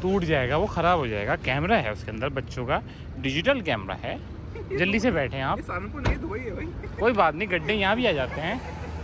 टूट जाएगा, वो ख़राब हो जाएगा। कैमरा है उसके अंदर बच्चों का, डिजिटल कैमरा है। जल्दी से बैठे आप। सहारनपुर नहीं, दुबई है भाई। कोई बात नहीं, गड्ढे यहाँ भी आ जाते हैं।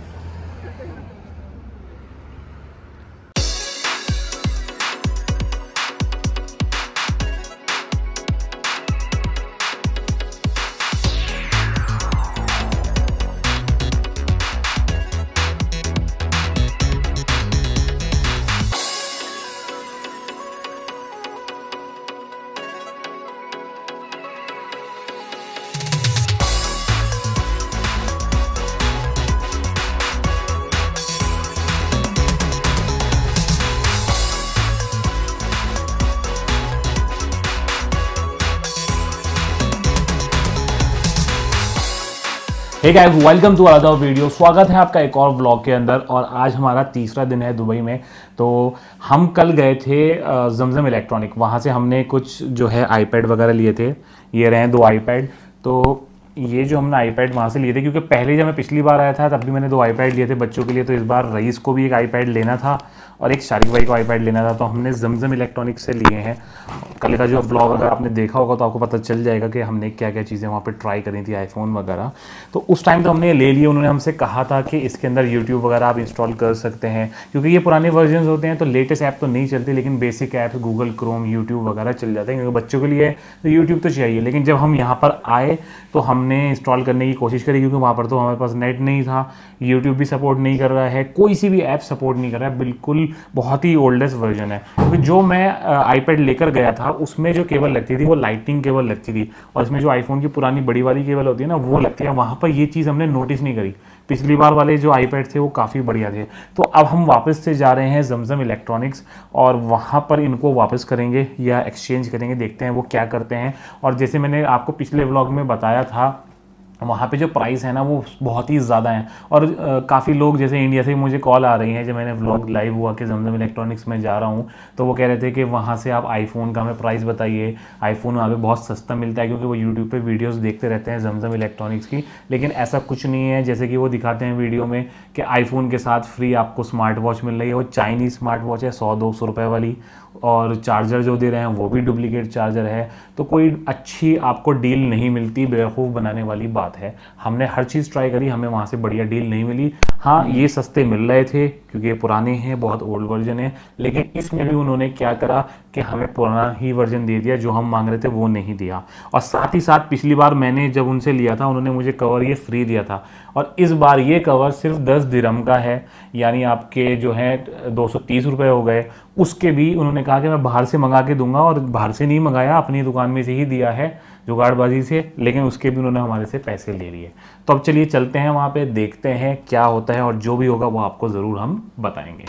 Hey guys, welcome to another video. स्वागत है आपका एक और व्लॉग के अंदर। और आज हमारा तीसरा दिन है दुबई में। तो हम कल गए थे जमजम इलेक्ट्रॉनिक, वहाँ से हमने कुछ जो है आईपैड वगैरह लिए थे। ये रहे 2 आईपैड। तो ये जो हमने आईपैड वहाँ से लिए थे, क्योंकि पहले जब मैं पिछली बार आया था तब भी मैंने 2 आईपैड लिए थे बच्चों के लिए। तो इस बार रईस को भी एक आईपैड लेना था और एक शारिक भाई को आईपैड लेना था। तो हमने जमजम इलेक्ट्रॉनिक से लिए हैं। कल का जो ब्लॉग अगर आपने देखा होगा तो आपको पता चल जाएगा कि हमने क्या क्या चीज़ें वहाँ पे ट्राई करी थी, आईफोन वगैरह। तो उस टाइम तो हमने ले लिए। उन्होंने हमसे कहा था कि इसके अंदर यूट्यूब वगैरह आप इंस्टॉल कर सकते हैं, क्योंकि ये पुराने वर्जन होते हैं तो लेटेस्ट ऐप तो नहीं चलती, लेकिन basic app Google Chrome, YouTube वगैरह चल जाते हैं। क्योंकि बच्चों के लिए तो यूट्यूब तो चाहिए। लेकिन जब हम यहाँ पर आए तो हमने इंस्टॉल करने की कोशिश करी, क्योंकि वहाँ पर तो हमारे पास नेट नहीं था, यूट्यूब भी सपोर्ट नहीं कर रहा है, कोई सी भी ऐप सपोर्ट नहीं कर रहा है। बिल्कुल बहुत ही ओल्डेस्ट वर्जन है। क्योंकि जो मैं आईपैड लेकर गया था उसमें जो केबल लगती थी वो लाइटिंग केबल लगती थी, और इसमें जो आईफोन की पुरानी बड़ी वाली केबल होती है ना वो लगती है। वहाँ पर ये चीज़ हमने नोटिस नहीं करी। पिछली बार वाले जो आईपैड थे वो काफ़ी बढ़िया थे। तो अब हम वापस से जा रहे हैं जमजम इलेक्ट्रॉनिक्स और वहाँ पर इनको वापस करेंगे या एक्सचेंज करेंगे, देखते हैं वो क्या करते हैं। और जैसे मैंने आपको पिछले व्लॉग में बताया था, वहाँ पे जो प्राइस है ना वो बहुत ही ज़्यादा है। और काफ़ी लोग जैसे इंडिया से मुझे कॉल आ रही हैं, जब मैंने व्लॉग लाइव हुआ कि जमजम इलेक्ट्रॉनिक्स में जा रहा हूँ, तो वो कह रहे थे कि वहाँ से आप आईफोन का हमें प्राइस बताइए। आईफोन वहाँ पे बहुत सस्ता मिलता है, क्योंकि वो यूट्यूब पे वीडियोस देखते रहते हैं जमजम इलेक्ट्रॉनिक्स की। लेकिन ऐसा कुछ नहीं है जैसे कि वो दिखाते हैं वीडियो में कि आईफोन के साथ फ्री आपको स्मार्ट वॉच मिल रही है। वो चाइनीज़ स्मार्ट वॉच है 100-200 रुपये वाली, और चार्जर जो दे रहे हैं वो भी डुप्लीकेट चार्जर है। तो कोई अच्छी आपको डील नहीं मिलती, बेवकूफ़ बनाने वाली बात है। हमने हर चीज़ ट्राई करी, हमें वहाँ से बढ़िया डील नहीं मिली। हाँ, ये सस्ते मिल रहे थे क्योंकि ये पुराने हैं, बहुत ओल्ड वर्जन है। लेकिन इसमें भी उन्होंने क्या करा कि हमें पुराना ही वर्जन दे दिया, जो हम मांग रहे थे वो नहीं दिया। और साथ ही साथ पिछली बार मैंने जब उनसे लिया था उन्होंने मुझे कवर ये फ्री दिया था, और इस बार ये कवर सिर्फ 10 दिरहम का है, यानी आपके जो है 230 रुपये हो गए। उसके भी उन्होंने कहा कि मैं बाहर से मंगा के दूंगा, और बाहर से नहीं मंगाया, अपनी दुकान में से ही दिया है जुगाड़बाजी से। लेकिन उसके भी उन्होंने हमारे से पैसे ले लिए। तो अब चलिए चलते हैं वहाँ पे, देखते हैं क्या होता है, और जो भी होगा वो आपको ज़रूर हम बताएंगे।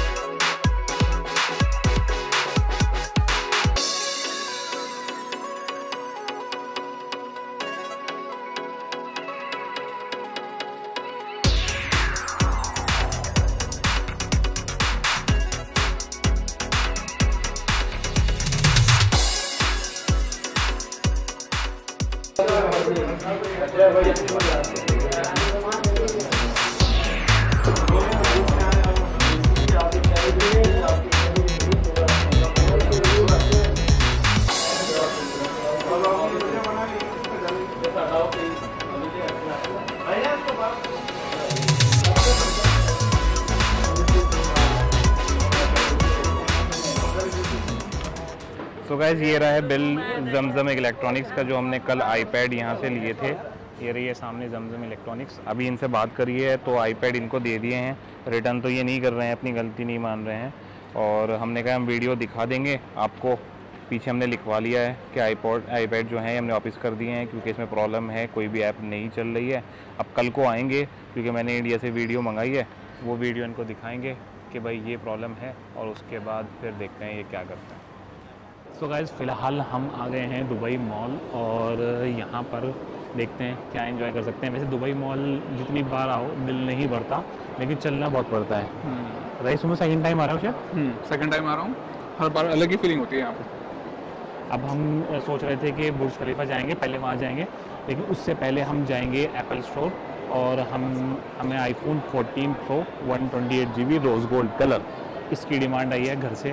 तो गाइस, ये रहा है बिल जमजम इलेक्ट्रॉनिक्स का, जो हमने कल आईपैड यहाँ से लिए थे। ये रही है सामने जमजम इलेक्ट्रॉनिक्स। अभी इनसे बात करी है तो आईपैड इनको दे दिए हैं। रिटर्न तो ये नहीं कर रहे हैं, अपनी गलती नहीं मान रहे हैं। और हमने कहा हम वीडियो दिखा देंगे आपको। पीछे हमने लिखवा लिया है कि आईपैड जो है हमने वापस कर दिए हैं, क्योंकि इसमें प्रॉब्लम है, कोई भी ऐप नहीं चल रही है। अब कल को आएंगे, क्योंकि मैंने इंडिया से वीडियो मंगाई है, वो वीडियो इनको दिखाएँगे कि भाई ये प्रॉब्लम है, और उसके बाद फिर देखते हैं ये क्या करते हैं। सो गाइस, फ़िलहाल हम आ गए हैं दुबई मॉल, और यहाँ पर देखते हैं क्या एंजॉय कर सकते हैं। वैसे दुबई मॉल जितनी बार आओ दिल नहीं भरता, लेकिन चलना बहुत पड़ता है। रईस, मैं सेकंड टाइम आ रहा हूँ शायद। सेकंड टाइम आ रहा हूँ। हर बार अलग ही फीलिंग होती है यहाँ पे। अब हम सोच रहे थे कि बुर्ज खलीफा जाएंगे, पहले वहाँ जाएंगे, लेकिन उससे पहले हम जाएंगे एप्पल स्टोर, और हमें iPhone 14 pro 128 GB rose gold colour, इसकी डिमांड आई है घर से।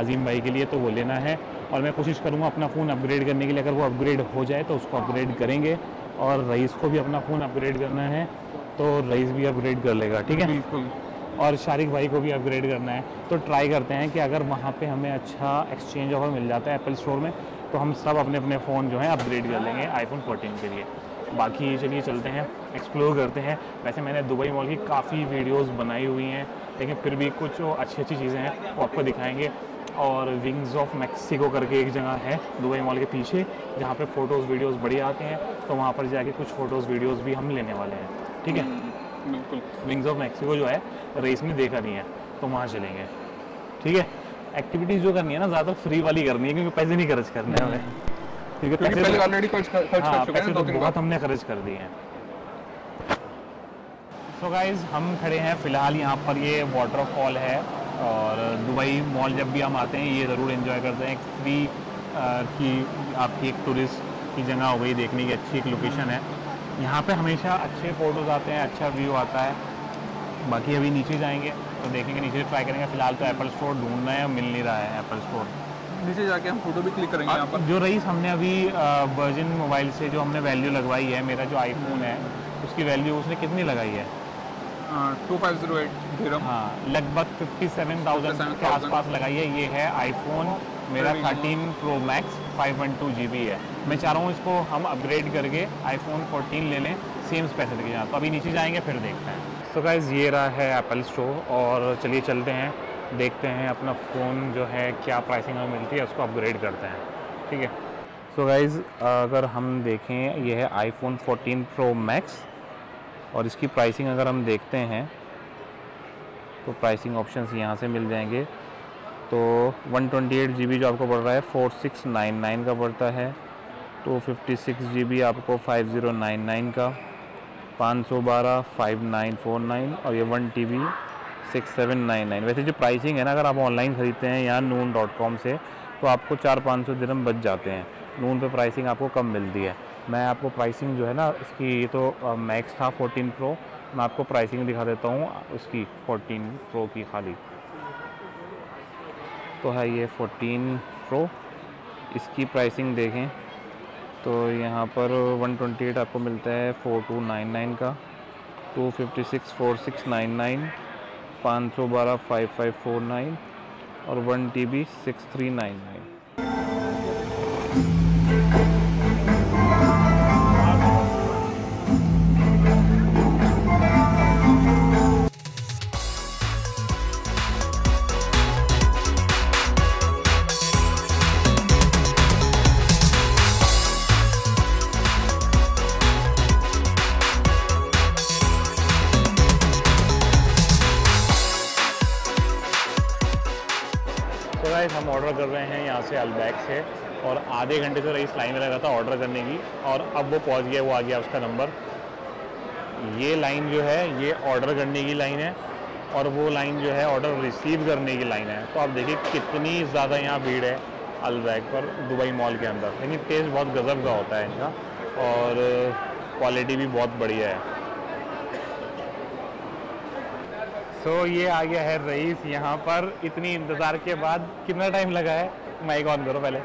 अजीम भाई के लिए, तो वो लेना है। और मैं कोशिश करूँगा अपना फ़ोन अपग्रेड करने के लिए, अगर वो अपग्रेड हो जाए तो उसको अपग्रेड करेंगे। और रईस को भी अपना फ़ोन अपग्रेड करना है तो रईस भी अपग्रेड कर लेगा, ठीक है। बिल्कुल। और शारिक भाई को भी अपग्रेड करना है, तो ट्राई करते हैं कि अगर वहाँ पे हमें अच्छा एक्सचेंज ऑफर मिल जाता है एप्पल स्टोर में, तो हम सब अपने अपने फ़ोन जो हैं अपग्रेड कर लेंगे आईफोन 14 के लिए। बाकी चलिए चलते हैं, एक्सप्लोर करते हैं। वैसे मैंने दुबई मॉल की काफ़ी वीडियोस बनाई हुई हैं, लेकिन फिर भी कुछ जो अच्छी अच्छी चीज़ें हैं वो आपको दिखाएंगे। और विंग्स ऑफ मैक्सिको करके एक जगह है दुबई मॉल के पीछे, जहाँ पे फ़ोटोज़ वीडियोस बढ़िया आते हैं, तो वहाँ पर जाके कुछ फ़ोटोज़ वीडियोस भी हम लेने वाले हैं, ठीक है। बिल्कुल। विंग्स ऑफ मैक्सिको जो है रेस में देखा नहीं है, तो वहाँ चलेंगे, ठीक है। एक्टिविटीज़ जो करनी है ना ज़्यादा फ्री वाली करनी है, क्योंकि पैसे नहीं खर्च करने हैं हमें, ठीक है। क्योंकि पहले ऑलरेडी खर्च कर चुके पैसे हैं, तो 2-3 बहुत हमने खर्च कर दिए हैं। तो गाइज़ हम खड़े हैं फ़िलहाल यहाँ पर, ये वाटरफॉल है। और दुबई मॉल जब भी हम आते हैं ये ज़रूर एंजॉय करते हैं। एक फ्री की आपकी एक टूरिस्ट की जगह हो गई, देखने की अच्छी एक लोकेशन है। यहाँ पे हमेशा अच्छे फ़ोटोज़ आते हैं, अच्छा व्यू आता है। बाकी अभी नीचे जाएंगे तो देखेंगे, नीचे ट्राई करेंगे। फ़िलहाल तो एप्पल स्टोर ढूंढना है, मिल नहीं रहा है एप्पल स्टोर। नीचे जाके हम फोटो भी क्लिक करेंगे यहाँ पर। जो रईस हमने अभी वर्जिन मोबाइल से जो हमने वैल्यू लगवाई है, मेरा जो आईफोन है उसकी वैल्यू उसने कितनी लगाई है? 2508 दिरहम। हाँ, लगभग 57,000 के आसपास लगाई है। ये है आईफोन मेरा 13 प्रो मैक्स 512 GB है। मैं चाह रहा हूँ इसको हम अपग्रेड करके आईफोन 14 ले लें सेम स्पेसिफिक के साथ। तो अभी नीचे जाएंगे फिर देखते हैं। सो गाइस ये रहा है एप्पल स्टोर, और चलिए चलते हैं, देखते हैं अपना फ़ोन जो है क्या प्राइसिंग में मिलती है, उसको अपग्रेड करते हैं, ठीक है। सो गाइस अगर हम देखें, ये है आईफोन 14 प्रो मैक्स, और इसकी प्राइसिंग अगर हम देखते हैं तो प्राइसिंग ऑप्शंस यहाँ से मिल जाएंगे। तो 128 GB जो आपको पड़ रहा है 4699 का पड़ता है, 256 GB आपको 5099 का, 512 5949, और ये 1 TB 6799। वैसे जो प्राइसिंग है ना, अगर आप ऑनलाइन ख़रीदते हैं यहाँ noon.com से, तो आपको 400-500 दिरहम बच जाते हैं। नून पे प्राइसिंग आपको कम मिलती है। मैं आपको प्राइसिंग जो है ना इसकी, ये तो मैक्स था 14 प्रो, मैं आपको प्राइसिंग दिखा देता हूँ उसकी 14 प्रो की खाली। तो है ये 14 प्रो, इसकी प्राइसिंग देखें तो यहाँ पर 128 आपको मिलता है 4299 का, 256 4699, 512 5549, और 1 TB 6399। तो गाइस हम ऑर्डर कर रहे हैं यहाँ से अल्बैक से, और आधे घंटे से रईस लाइन में लगा था ऑर्डर करने की, और अब वो पहुँच गया, वो आ गया उसका नंबर। ये लाइन जो है ये ऑर्डर करने की लाइन है, और वो लाइन जो है ऑर्डर रिसीव करने की लाइन है। तो आप देखिए कितनी ज़्यादा यहाँ भीड़ है अल्बैक पर दुबई मॉल के अंदर। लेकिन टेस्ट बहुत गज़ब का होता है इनका, और क्वालिटी भी बहुत बढ़िया है। सो ये आ गया है रईस यहाँ पर, इतनी इंतज़ार के बाद। कितना टाइम लगा है? माइक ऑन करो पहले।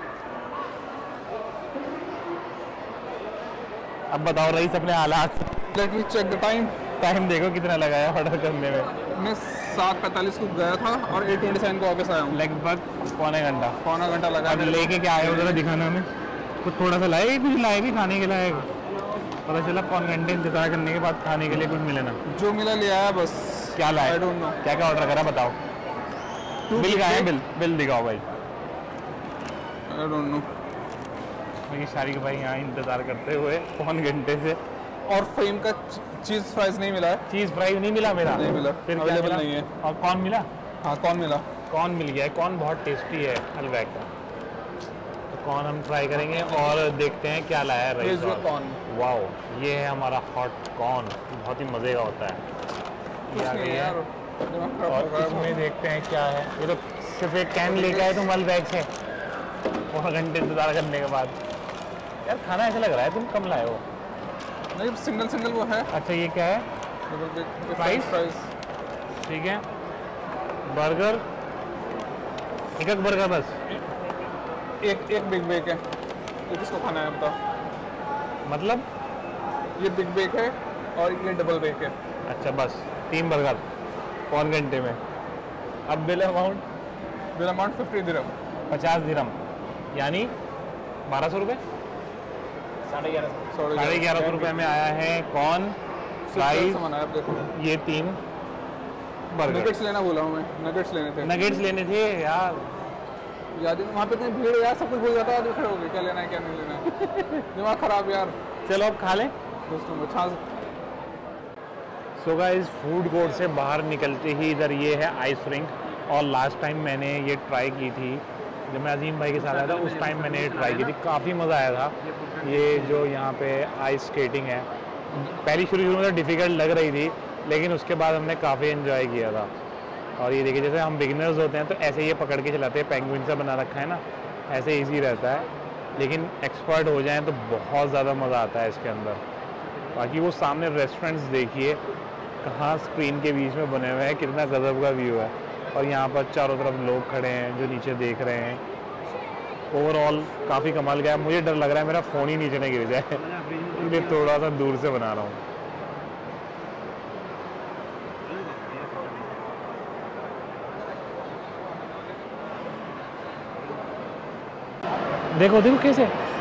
अब बताओ रईस अपने हालात। Let me check the time. Time देखो कितना लगा है ऑर्डर करने में। मैं 7:45 को गया था और 8:27 को वापस आया हूँ। लगभग पौने घंटा। पौना घंटा लगा। अब लेके क्या आए हो जरा दिखाना हमें। कुछ थोड़ा सा लाए, कुछ लाए भी खाने के लायक? पता चला पौने घंटे इंतजार करने के बाद खाने के लिए कुछ मिले ना। जो मिला लिया है बस। क्या लाए? I don't know। क्या क्या ऑर्डर करा बताओ। बिल का है? बिल दिखाओ भाई। I don't know। ये शारिक भाई यहाँ इंतज़ार करते हुए पौन घंटे से। और फेम का चीज़ फ्राइज नहीं मिला है। चीज़ फ्राई नहीं मिला मेरा? नहीं मिला, फिर क्या अवेलेबल मिला? नहीं है। और कॉर्न मिला? हाँ कॉर्न मिला। कॉर्न मिल गया है। कॉर्न बहुत टेस्टी है अल्बैक का, तो कॉर्न हम ट्राई करेंगे और देखते हैं क्या लाया है रईस। कॉर्न। वाओ, ये है हमारा हॉट कॉर्न, बहुत ही मज़े का होता है। ये आ गई है, और इसमें देखते हैं क्या है। ये तो सिर्फ एक कैन लेके आए तुम अल्बैक से बहुत घंटे इंतजार करने के बाद। यार खाना ऐसा लग रहा है तुम कम लाए हो। नहीं सिंगल सिंगल वो है। अच्छा ये क्या है? फ्राइज। ठीक है, बर्गर, एक बर्गर बस? एक बिग बेक है, ये किसको खाना है बताओ? मतलब ये बिग बेक है और ये डबल बेक है। अच्छा बस 3 बर्गर पौन घंटे में। अब बिल अमाउंट? बिल अमाउंट 50 दिरहम। 50 दिरहम यानी 1200 रुपये। 1150 रुपये में आया है कॉर्न फ्राइज, सामान है, आप देखो। ये 3 बर्गर। नगेट्स लेना बोला हूँ मैं, नगेट्स लेने थे। नगेट्स लेने थे यार, याद वहाँ पे इतनी भीड़ है यार, सब कुछ भूल जाता है, आदमी खड़े हो गए क्या लेना है क्या नहीं लेना है। दिमाग खराब यार। चलो अब खा लें दोस्तों में छाछ। सो गाइस फूड कोर्ट से बाहर निकलते ही इधर ये है आइस रिंक, और लास्ट टाइम मैंने ये ट्राई की थी जब मैं अजीम भाई के साथ आया था, उस टाइम मैंने ये ट्राई की थी, काफ़ी मज़ा आया था। ये जो यहाँ पे आइस स्केटिंग है, पहली शुरू में तो डिफ़िकल्ट लग रही थी, लेकिन उसके बाद हमने काफ़ी एंजॉय किया था। और ये देखिए जैसे हम बिगिनर्स होते हैं तो ऐसे ये पकड़ के चलाते हैं, पेंगुइन सा बना रखा है ना, ऐसे ईजी रहता है, लेकिन एक्सपर्ट हो जाएं तो बहुत ज़्यादा मज़ा आता है इसके अंदर। बाकी वो सामने रेस्टोरेंट्स देखिए कहाँ स्क्रीन के बीच में बने हुए हैं, कितना गजब का व्यू है, और यहाँ पर चारों तरफ लोग खड़े हैं जो नीचे देख रहे हैं। ओवरऑल काफ़ी कमाल का है। मुझे डर लग रहा है मेरा फ़ोन ही नीचे न गिर जाए, इसलिए थोड़ा सा दूर से बना रहा हूँ। देखो देखो कैसे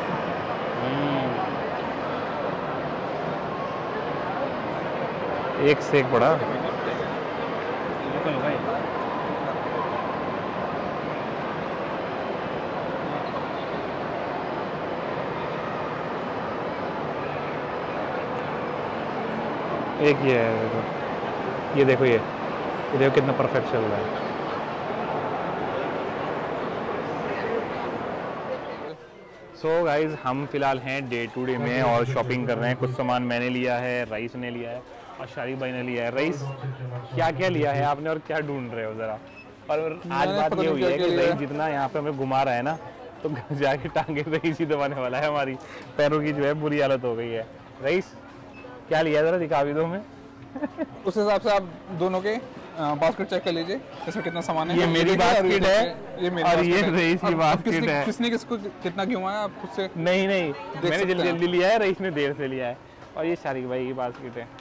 एक से एक बड़ा। एक ये है, देखो ये देखो, ये देखो कितना परफेक्ट चल रहा है। सो गाइज हम फिलहाल हैं डे टू डे में और शॉपिंग कर रहे हैं। कुछ सामान मैंने लिया है, रईस ने लिया है और शारिक भाई ने लिया है। रईस क्या क्या लिया है आपने और क्या ढूंढ रहे हो ज़रा? और आज बात ये हुई है कि रईस जितना यहाँ पे हमें घुमा रहा है ना, तो जाके टांगे रईस ही दबाने वाला है। हमारी पैरों की जो है बुरी हालत हो गई है। रईस क्या लिया ज़रा दिखा भी दो हमें। उस हिसाब से आप दोनों के बास्केट चेक कर लीजिए, इसमें कितना सामान है। ये मेरी बास्केट है और ये रईस की बास्केट है। किसने किसको कितना क्यों है आप खुद से? नहीं मैंने जल्दी जल्दी लिया है, रईस ने देर से लिया है। और ये शारिक भाई की बास्केट है।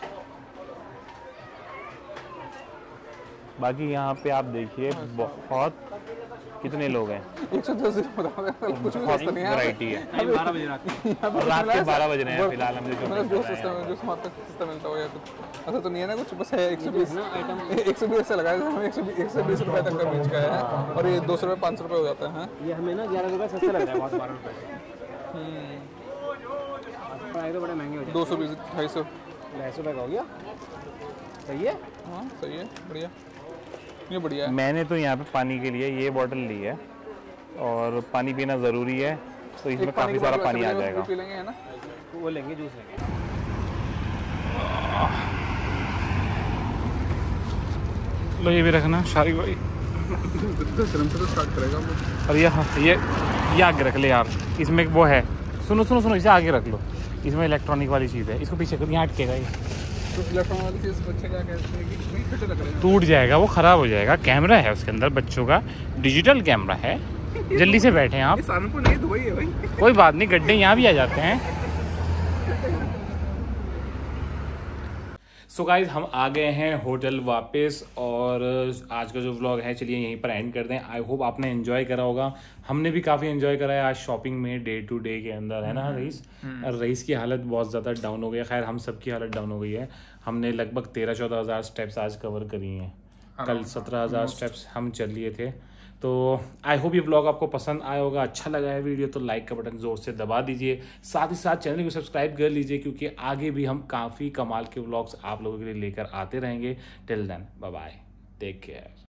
बाकी यहाँ पे आप देखिए बहुत कितने लोग हैं, 110 कुछ भी सस्ता नहीं है। वैरायटी है। 12 बजे रात के 12 बज रहे हैं फिलहाल हम जो सस्ता मिलता हो या कुछ ऐसा तो नहीं है ना कुछ, बस है 120 से लगाया, हमें 120 रुपए तक का बीच का है, और ये 200 रुपये 500 रुपये हो जाता है। ये हमें ना 11 रुपये सस्ता लग रहा है, बहुत 12 रुपये तो बड़े महंगे हो जाए। 220 250 250 का हो गया, सही है। हाँ सही है, बढ़िया, ये बढ़िया है। मैंने तो यहाँ पे पानी के लिए ये बोतल ली है, और पानी पीना ज़रूरी है, तो इसमें काफ़ी सारा पानी आ जाएगा। पी लेंगे है ना, वो लेंगे, जूस लेंगे। लो ये भी रखना शारिक भाई। 10 ग्राम से तो स्टार्ट करेगा वो। और ये आगे रख ले यार, इसमें वो है, सुनो इसे आगे रख लो, इसमें इलेक्ट्रॉनिक वाली चीज़ है, इसको पीछे कर, यहाँ अटकेगा ये, तो इलेक्ट्रॉनिक वाली चीज़ बच्चे क्या कहते हैं कि नहीं छोटे लग रहे हैं, टूट जाएगा, वो ख़राब हो जाएगा। कैमरा है उसके अंदर बच्चों का, डिजिटल कैमरा है। जल्दी से बैठे आप, सहारनपुर नहीं दुबई है भाई। कोई बात नहीं, गड्ढे यहाँ भी आ जाते हैं। सो गाइज हम आ गए हैं होटल वापस, और आज का जो व्लॉग है चलिए यहीं पर एंड कर दें। आई होप आपने एंजॉय करा होगा, हमने भी काफ़ी एंजॉय करा है आज शॉपिंग में डे टू डे के अंदर, है ना रईस? रईस की हालत बहुत ज़्यादा डाउन हो गई है, खैर हम सबकी हालत डाउन हो गई है। हमने लगभग 13-14 हज़ार स्टेप्स आज कवर करी हैं, कल 17,000 स्टेप्स हम चल लिए थे। तो आई होप ये व्लॉग आपको पसंद आया होगा, अच्छा लगा है वीडियो तो लाइक का बटन ज़ोर से दबा दीजिए, साथ ही साथ चैनल को सब्सक्राइब कर लीजिए, क्योंकि आगे भी हम काफ़ी कमाल के व्लॉग्स आप लोगों के लिए लेकर आते रहेंगे। Till then bye bye, take care.